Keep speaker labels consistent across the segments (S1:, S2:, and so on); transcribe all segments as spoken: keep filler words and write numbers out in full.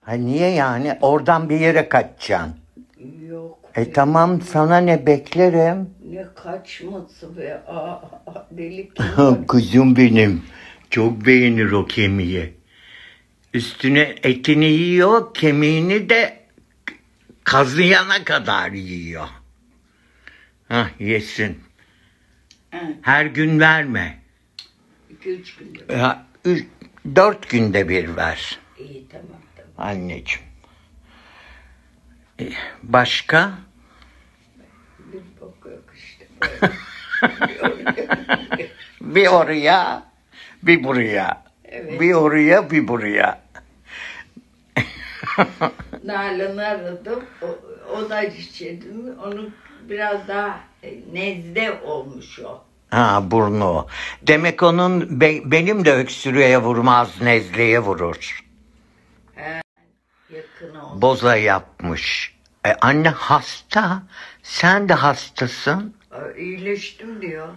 S1: Ha niye yani? Oradan bir yere kaçacaksın.
S2: Yok.
S1: E
S2: be.
S1: tamam, sana ne, beklerim.
S2: Ne kaçması be. Aa, deli kim?
S1: Kuzum benim. Çok beğenir o kemiği. Üstüne etini yiyor, kemiğini de kazıyana kadar yiyor. Hah, yesin.
S2: Hı.
S1: Her gün verme.
S2: İki üç günde.
S1: Ya, üç, dört günde bir ver.
S2: İyi tamam tamam.
S1: Anneciğim. E, Başka?
S2: Bir bok yok işte. Böyle.
S1: Bir oraya, bir buraya.
S2: Evet.
S1: Bir oraya, bir buraya.
S2: Nalan'ı aradım. O, o da içirdim. Onu biraz daha e, nezle olmuş o.
S1: Ha, burnu. Demek onun be- benim de öksürüğe vurmaz, nezleye vurur.
S2: He, yakın oldu.
S1: Boza yapmış. E, anne hasta. Sen de hastasın.
S2: Aa, İyileştim diyor.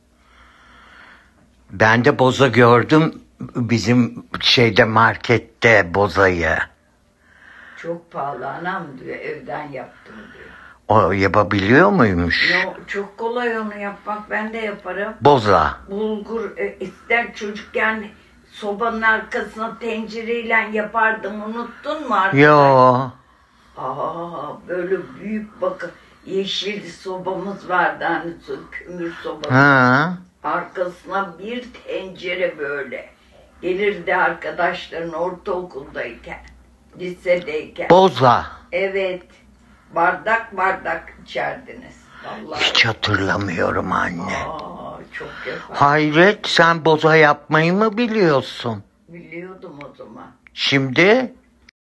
S1: Ben de boza gördüm bizim şeyde, markette bozayı.
S2: Çok pahalı anam diyor. Evden yaptım diyor.
S1: O yapabiliyor muymuş?
S2: Ya, çok kolay onu yapmak. Ben de yaparım.
S1: Boza.
S2: Bulgur e, ister çocukken sobanın arkasına tencereyle yapardım. Unuttun mu artık?
S1: Yo.
S2: Aa, böyle büyük bakın yeşil sobamız vardı hani su- kömür sobamız.
S1: Ha.
S2: Arkasına bir tencere böyle. Gelirdi arkadaşların ortaokuldayken, lisedeyken.
S1: Boza.
S2: Evet. Bardak bardak içerdiniz. Vallahi.
S1: Hiç hatırlamıyorum anne.
S2: Aa, çok yapar.
S1: Hayret, sen boza yapmayı mı biliyorsun?
S2: Biliyordum o zaman.
S1: Şimdi